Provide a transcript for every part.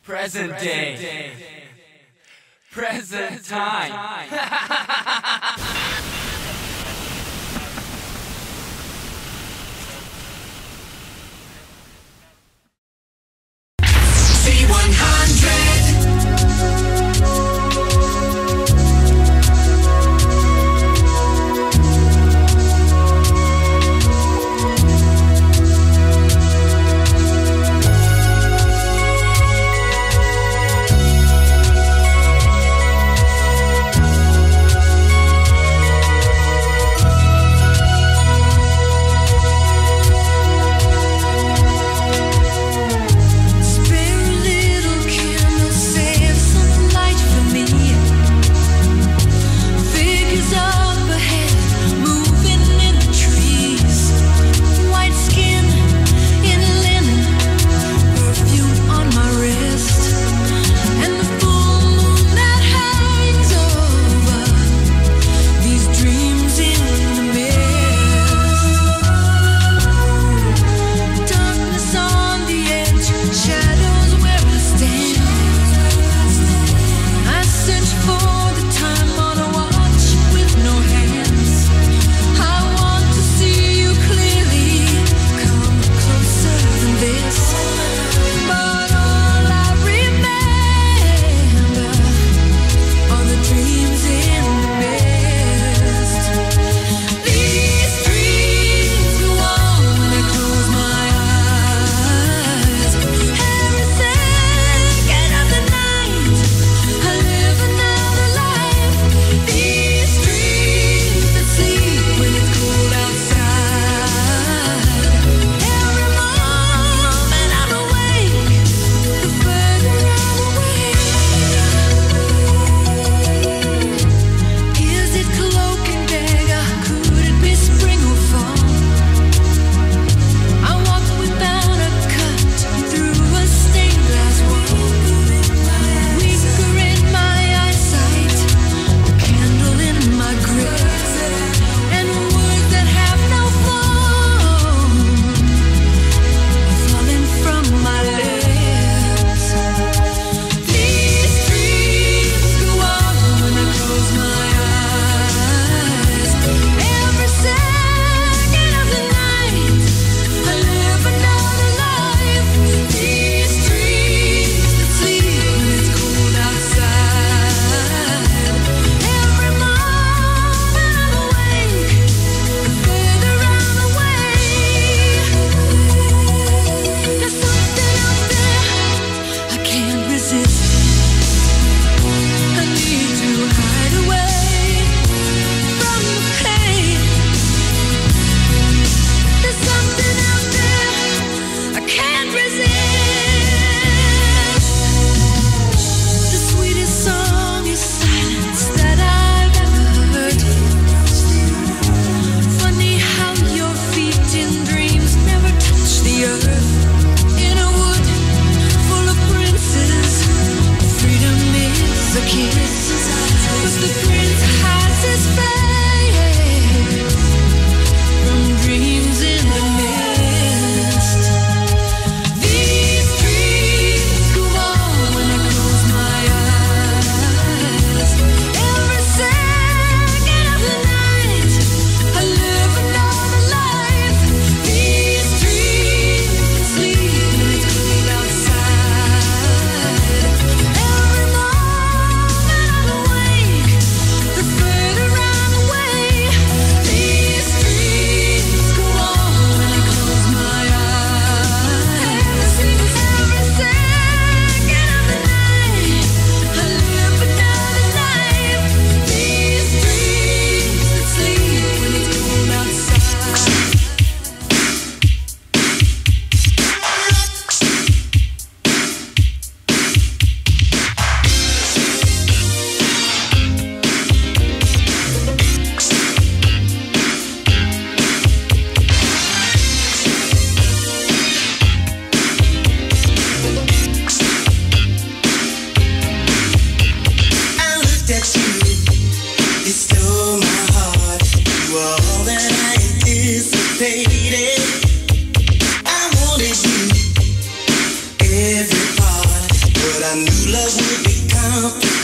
Present day. Present time. Spare a little candle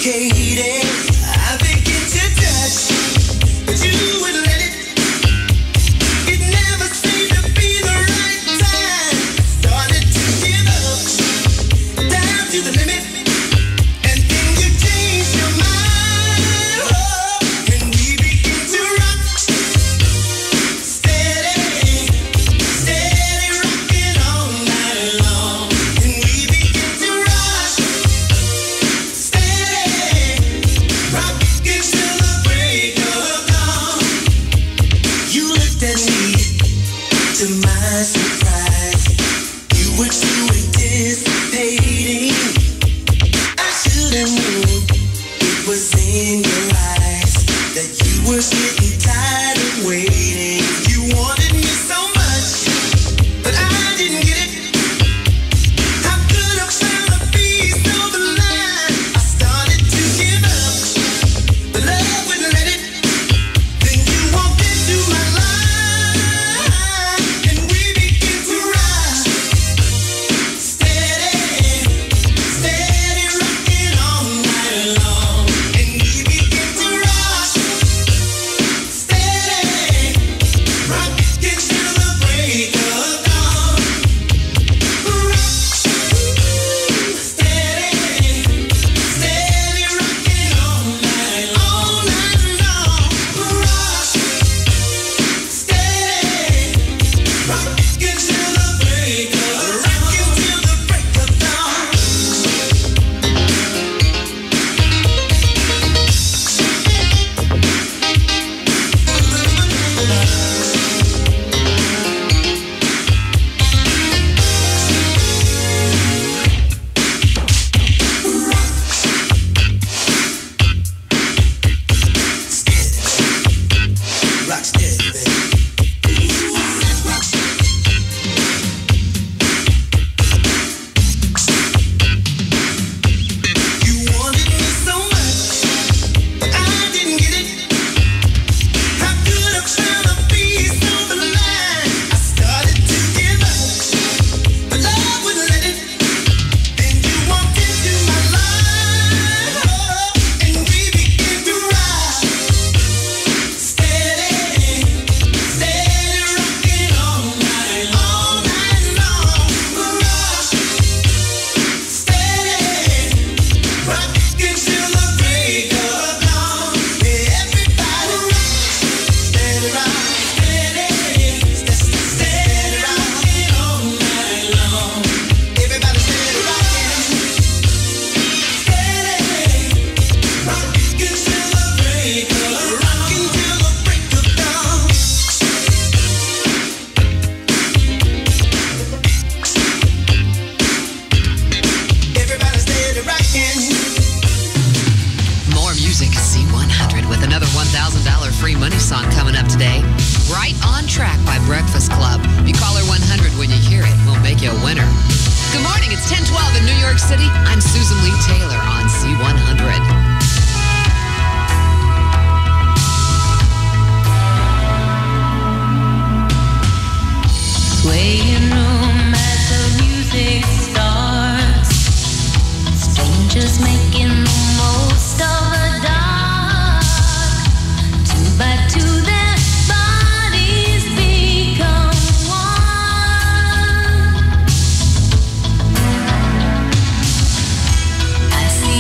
I see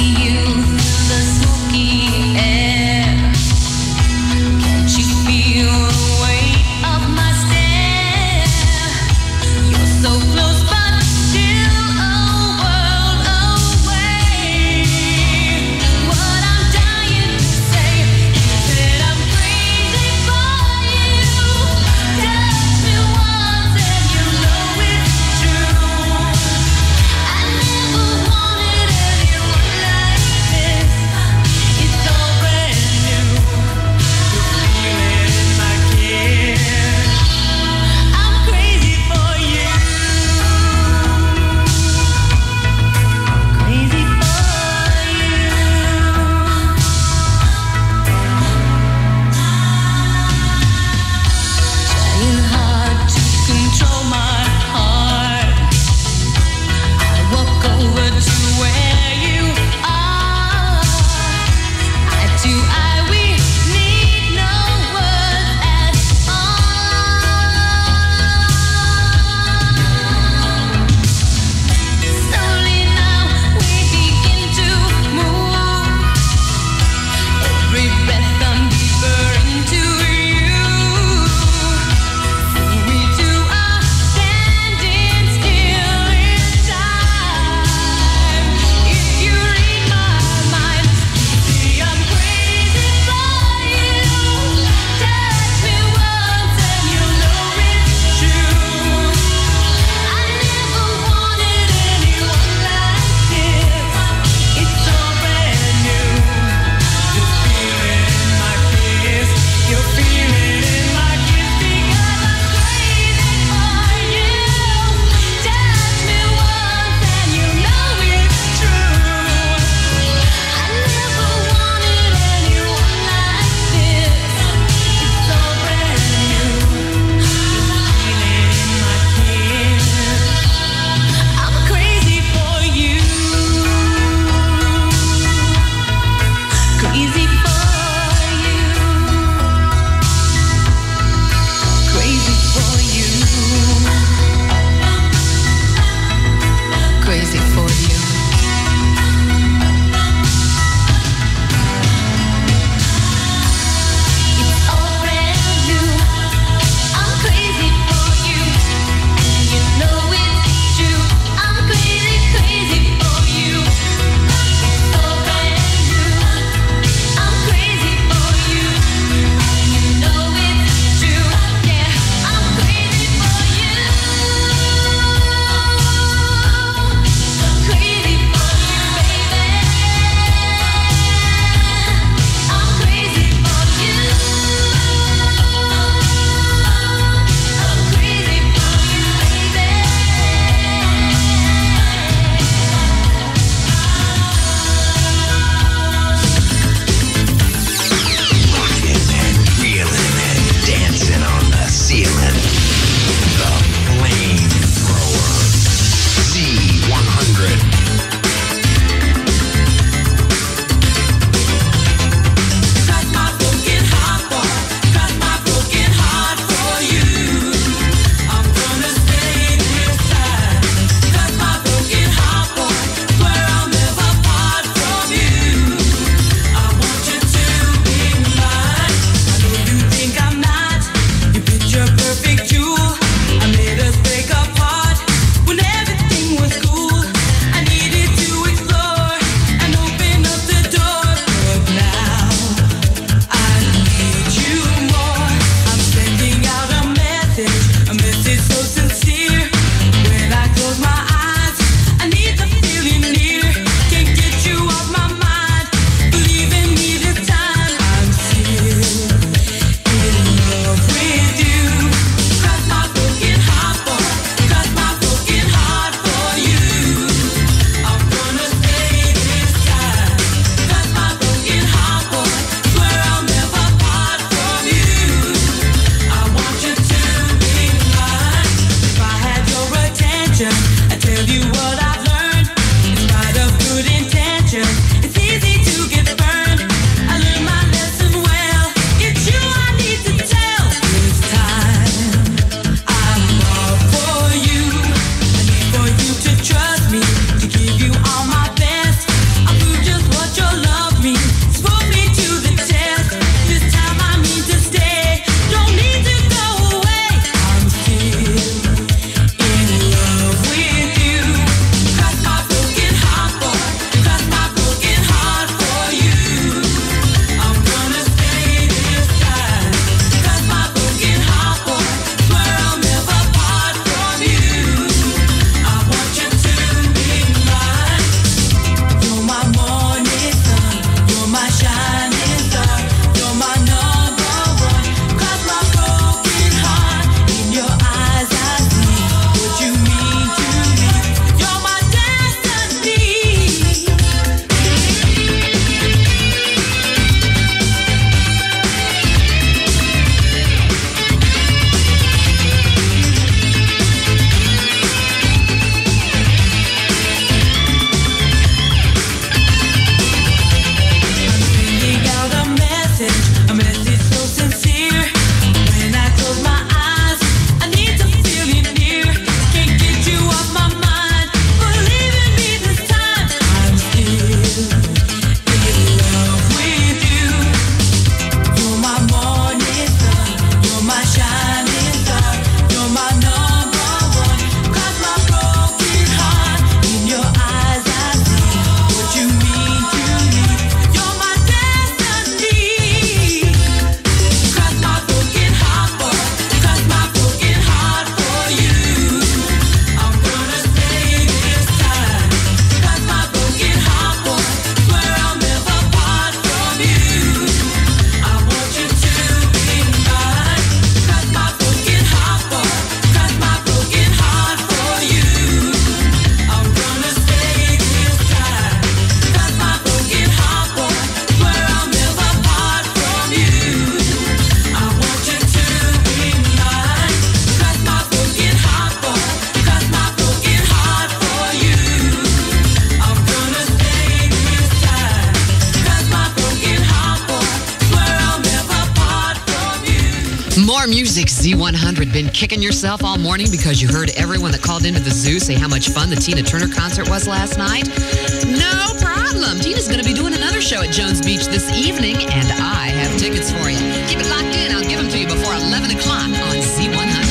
Z100. More music, Z100. Been kicking yourself all morning because you heard everyone that called into the zoo say how much fun the Tina Turner concert was last night? No problem. Tina's going to be doing another show at Jones Beach this evening, and I have tickets for you. Keep it locked in. I'll give them to you before 11 o'clock on Z100.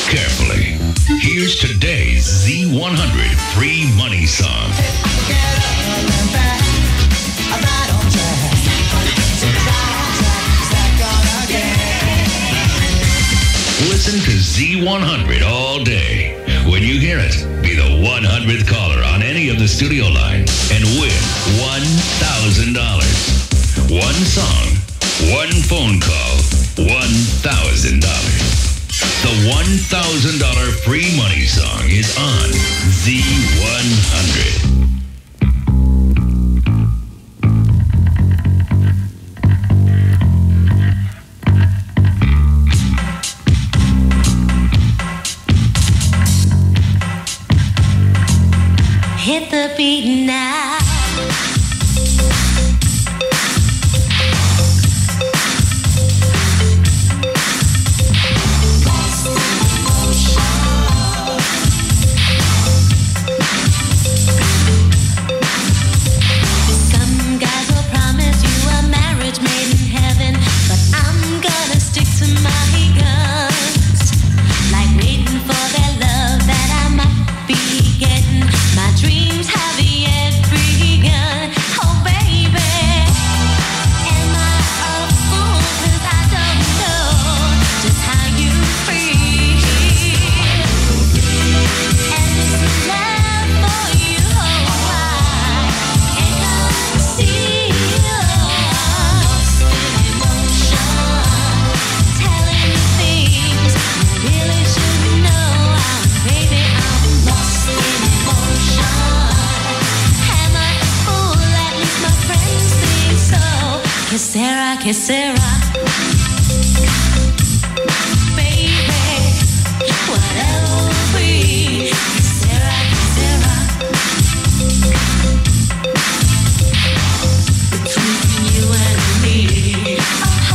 carefully. Here's today's Z100 free money song. Listen to Z100 all day. When you hear it, be the 100th caller on any of the studio lines and win $1,000. One song, one phone call, $1,000. The $1,000 free money song is on Z100. Hit the beat now. Some guys will promise you a marriage made in heaven, but I'm gonna stick to my guns. Like waiting for their love that I might be getting. My dreams have yet begun. Oh baby, am I a fool? 'Cause I don't know just how you feel. And this love for you, oh I ain't gonna see you. Lost in emotion, telling you things you really should know. Baby, I'm lost in emotion. Am I a fool? At least my friends think so. Que sera, baby, whatever will be. Que sera, between you and me. Oh,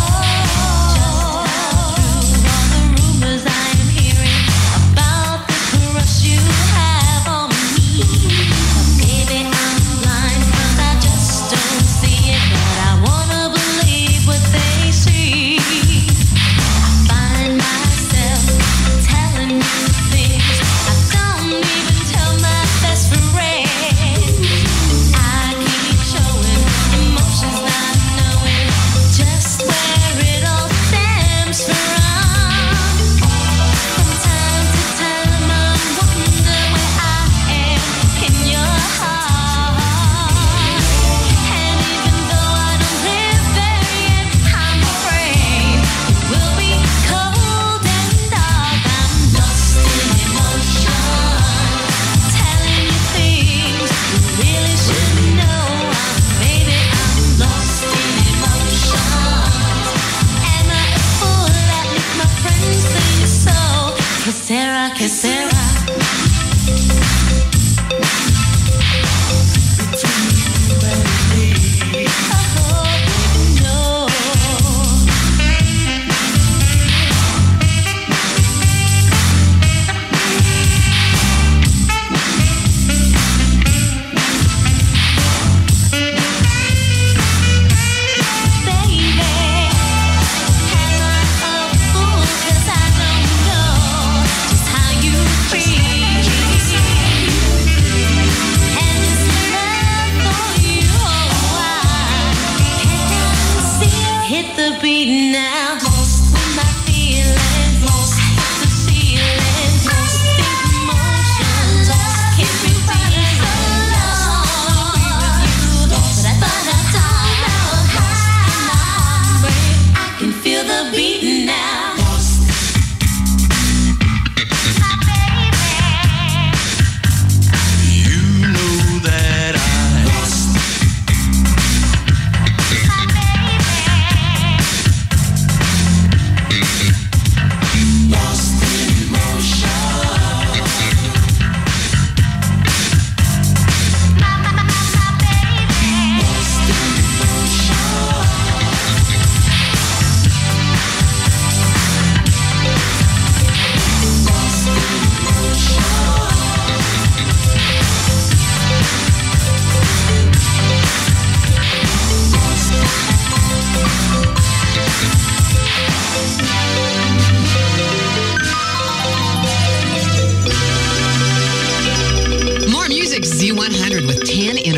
just all the rumors I am hearing about the crush you have on me. Maybe I'm blind 'cause I just don't see it, but I wanna believe what they see. I find myself telling you things I don't even tell my best friend. I keep showing emotions not knowing just where it all stems from. From time to time I wonder where I am in your heart. And even though I don't live there yet, I'm afraid it will be cold and dark. I'm lost in emotion, telling you things you really should know. Baby, I'm lost in emotion. Am I a fool? At least my friends think so. Que sera, que sera. Between you and me. Oh, baby, no. Baby, am I a fool? 'Cause I don't know just how you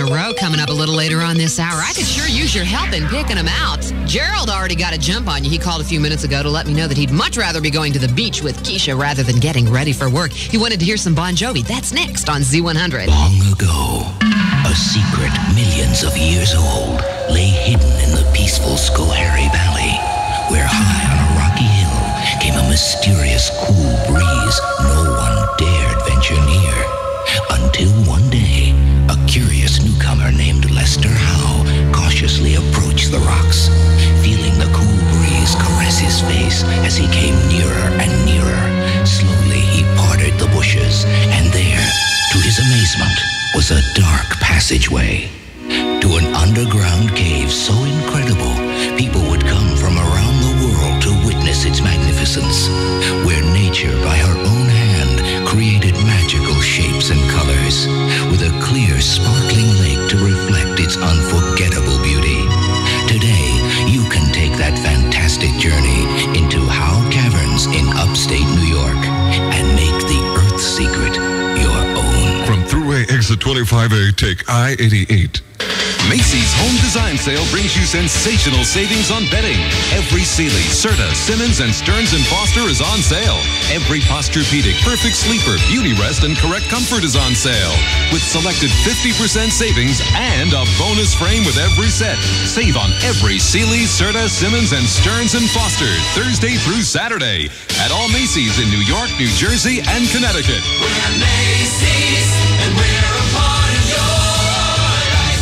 a row coming up a little later on this hour. I could sure use your help in picking them out. Gerald already got a jump on you. He called a few minutes ago to let me know that he'd much rather be going to the beach with Keisha rather than getting ready for work. He wanted to hear some Bon Jovi. That's next on Z100. Long ago, a secret millions of years old lay hidden in the peaceful Schoharie Valley, where high on a rocky hill came a mysterious cool breeze no one dared venture near. Until one day, a curious newcomer named Lester Howe cautiously approached the rocks, feeling the cool breeze caress his face as he came nearer and nearer. Slowly he parted the bushes, and there, to his amazement, was a dark passageway to an underground cave so incredible people would come from around the world to witness its magnificence, where nature by her own hand created magical shapes and colors, with a clear sparkling lake to reflect its unforgettable beauty. Today you can take that fantastic journey into Howe Caverns in upstate New York and make the Earth secret your own. From Thruway Exit 25A, take I-88. Macy's Home Design Sale brings you sensational savings on bedding. Every Sealy, Serta, Simmons, and Stearns & Foster is on sale. Every Posturepedic, Perfect Sleeper, Beauty Rest, and Correct Comfort is on sale. With selected 50% savings and a bonus frame with every set. Save on every Sealy, Serta, Simmons, and Stearns & Foster Thursday through Saturday at all Macy's in New York, New Jersey, and Connecticut. We're Macy's, and we're a part of your life.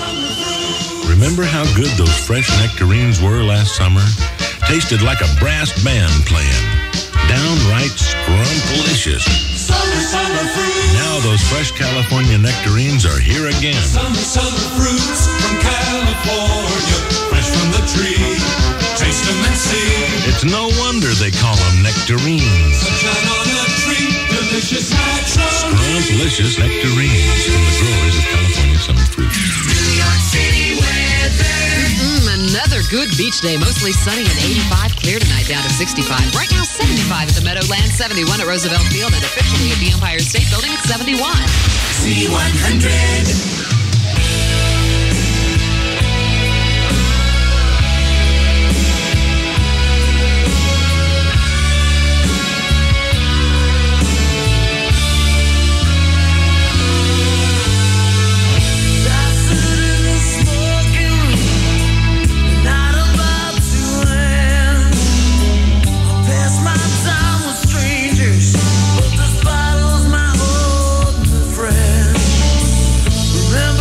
Remember how good those fresh nectarines were last summer? Tasted like a brass band playing. Downright scrumptious. Summer fruits. Now those fresh California nectarines are here again. Summer fruits from California, fresh from the tree. Taste them and see. It's no wonder they call them nectarines. Sunshine on a tree, delicious natural. Scrumptious nectarines from the growers of California summer fruit. New York City weather. Another good beach day, mostly sunny and 85, clear tonight down to 65. Right now, 75 at the Meadowlands, 71 at Roosevelt Field, and officially at the Empire State Building at 71. Z100. Remember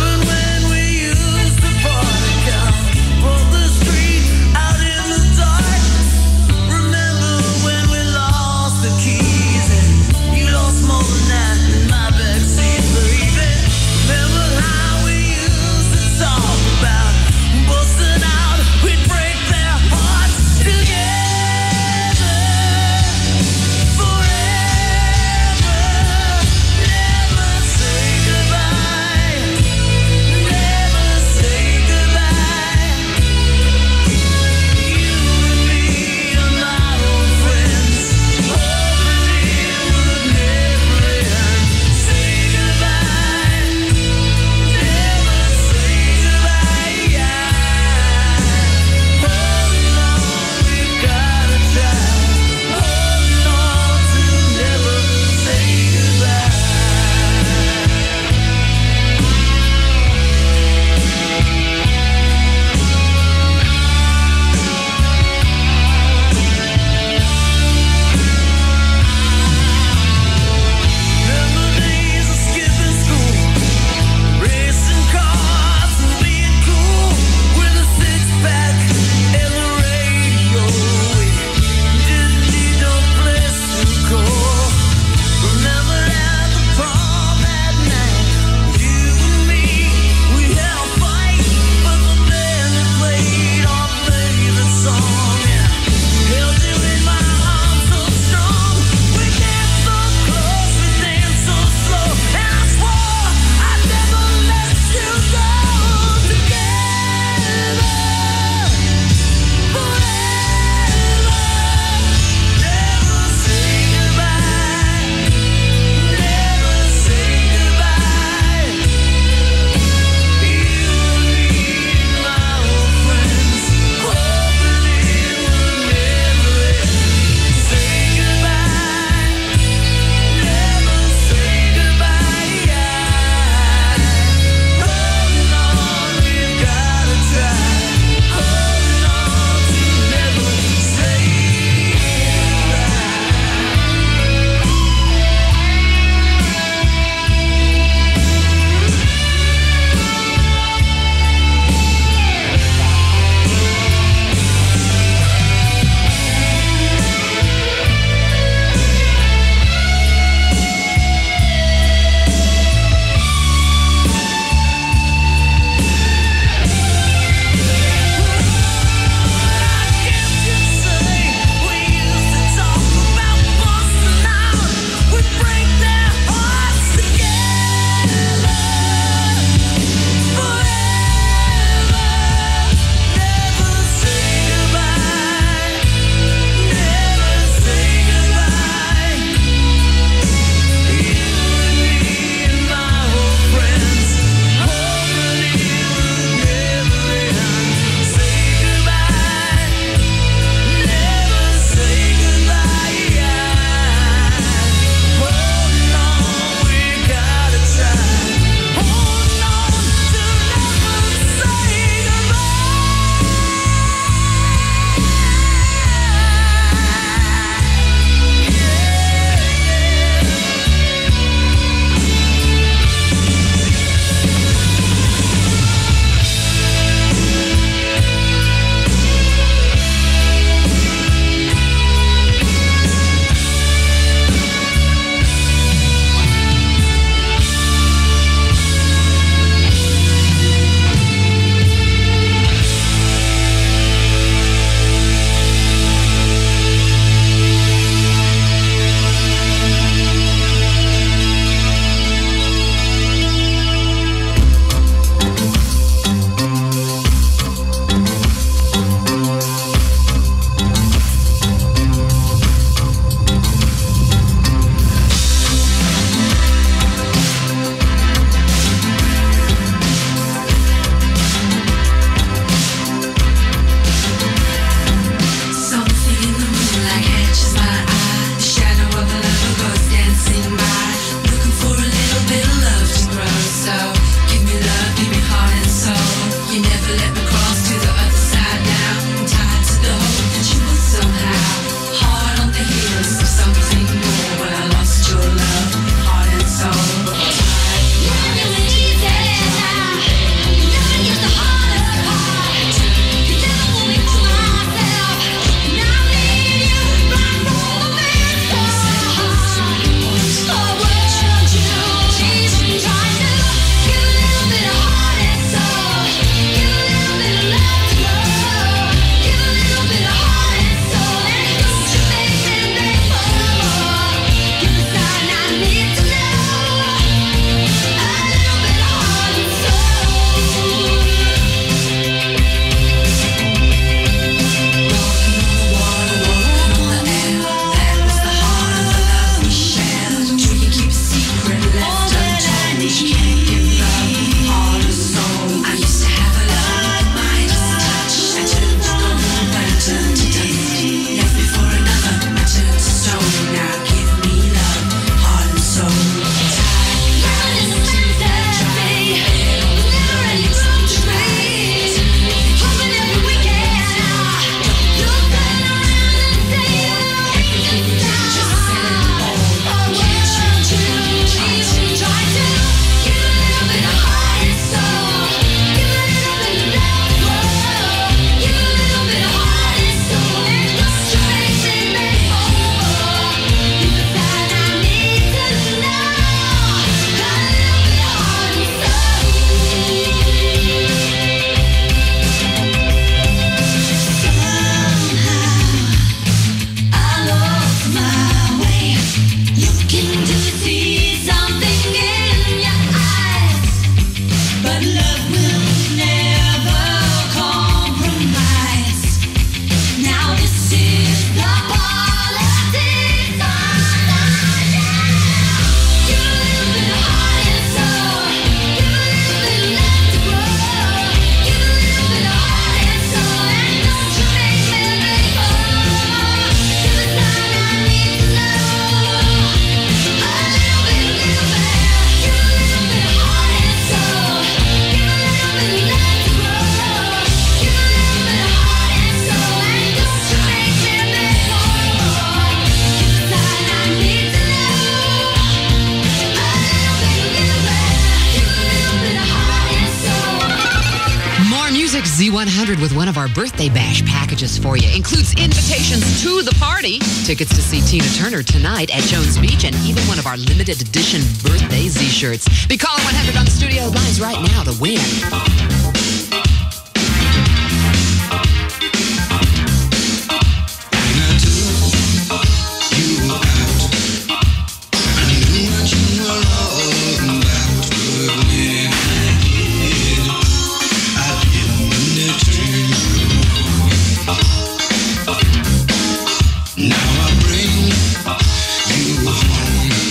Z100 with one of our birthday bash packages for you. Includes invitations to the party, tickets to see Tina Turner tonight at Jones Beach, and even one of our limited edition birthday Z-shirts. Be calling 100 on the studio lines right now to win.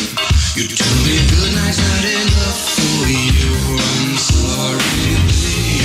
You told me good night's not enough for you. I'm sorry, baby.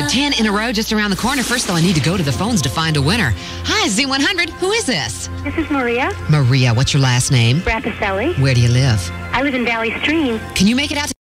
10 in a row just around the corner. First, though, I need to go to the phones to find a winner. Hi, Z100. Who is this? This is Maria Maria. What's your last name? Rappacelli. Where do you live? I live in Valley Stream. Can you make it out to